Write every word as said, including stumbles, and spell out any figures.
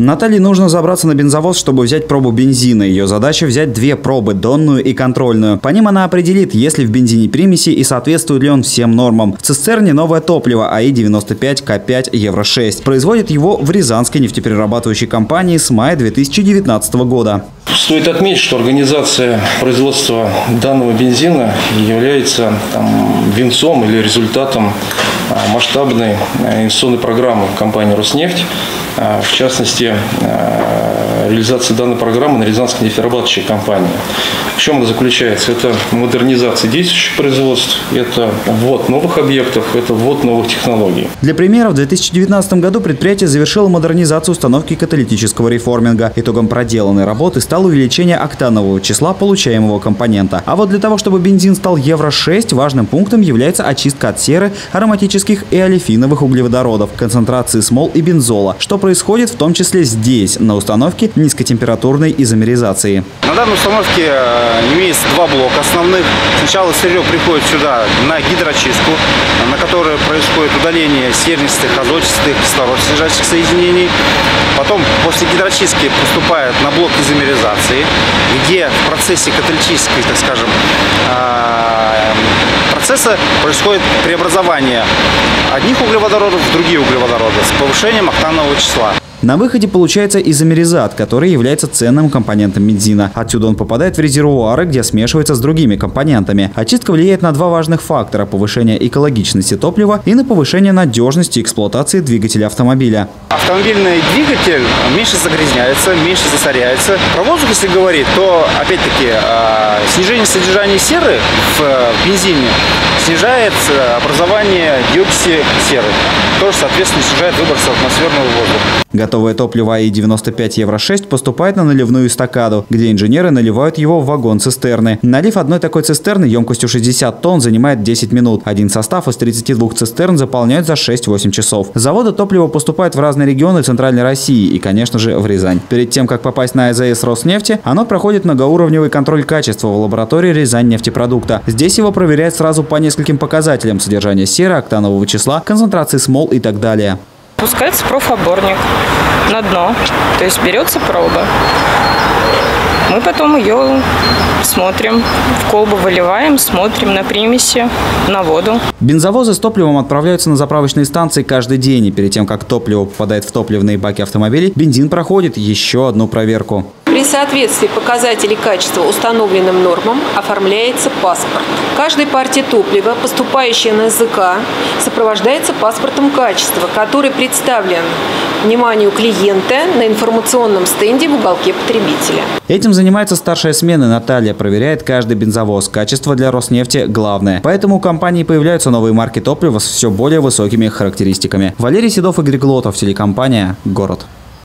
Наталье нужно забраться на бензовоз, чтобы взять пробу бензина. Ее задача взять две пробы – донную и контрольную. По ним она определит, есть ли в бензине примеси и соответствует ли он всем нормам. В цистерне новое топливо АИ девяносто пять К пять Евро шесть. Производит его в Рязанской нефтеперерабатывающей компании с мая две тысячи девятнадцатого года. Стоит отметить, что организация производства данного бензина является там, венцом или результатом масштабной инвестиционной программы компании «Роснефть». В частности, реализация данной программы на Рязанской нефтеперерабатывающей компании. В чем она заключается? Это модернизация действующих производств, это ввод новых объектов, это ввод новых технологий. Для примера, в две тысячи девятнадцатом году предприятие завершило модернизацию установки каталитического реформинга. Итогом проделанной работы стало увеличение октанового числа получаемого компонента. А вот для того, чтобы бензин стал Евро шесть, важным пунктом является очистка от серы, ароматических и олефиновых углеводородов, концентрации смол и бензола, что происходит в том числе здесь, на установке низкотемпературной изомеризации. На данной установке имеется два блока основных. Сначала сырье приходит сюда на гидроочистку, на которой происходит удаление сернистых, азотистых, кислородосодержащих соединений. Потом после гидроочистки поступает на блок изомеризации, где в процессе каталитической, так скажем, процесса происходит преобразование одних углеводородов в другие углеводороды с повышением октанового числа. На выходе получается изомеризат, который является ценным компонентом бензина. Отсюда он попадает в резервуары, где смешивается с другими компонентами. Очистка влияет на два важных фактора – повышение экологичности топлива и на повышение надежности эксплуатации двигателя автомобиля. Автомобильный двигатель меньше загрязняется, меньше засоряется. Про воздух, если говорить, то опять-таки снижение содержания серы в бензине снижает образование диоксида серы. Тоже, соответственно, снижает выбросы атмосферного воздуха. Готовое топливо АИ девяносто пять Евро шесть поступает на наливную эстакаду, где инженеры наливают его в вагон-цистерны. Налив одной такой цистерны емкостью шестьдесят тонн занимает десять минут. Один состав из тридцати двух цистерн заполняют за шесть-восемь часов. С завода топливо поступает в разные регионы Центральной России и, конечно же, в Рязань. Перед тем, как попасть на АЗС Роснефти, оно проходит многоуровневый контроль качества в лаборатории Рязань нефтепродукта. Здесь его проверяют сразу по нескольким показателям: содержание серы, октанового числа, концентрации смол и так далее. Пускается профоборник на дно, то есть берется проба. Мы потом ее смотрим, в колбу выливаем, смотрим на примеси, на воду. Бензовозы с топливом отправляются на заправочные станции каждый день. И перед тем, как топливо попадает в топливные баки автомобилей, бензин проходит еще одну проверку. При соответствии показателей качества установленным нормам оформляется паспорт. Каждая партия топлива, поступающая на ЗК, сопровождается паспортом качества, который представлен вниманию клиента на информационном стенде в уголке потребителя. Этим занимается старшая смена Наталья. Проверяет каждый бензовоз. Качество для Роснефти главное. Поэтому у компании появляются новые марки топлива с все более высокими характеристиками. Валерий Седов, Игорь Глотов, телекомпания «Город».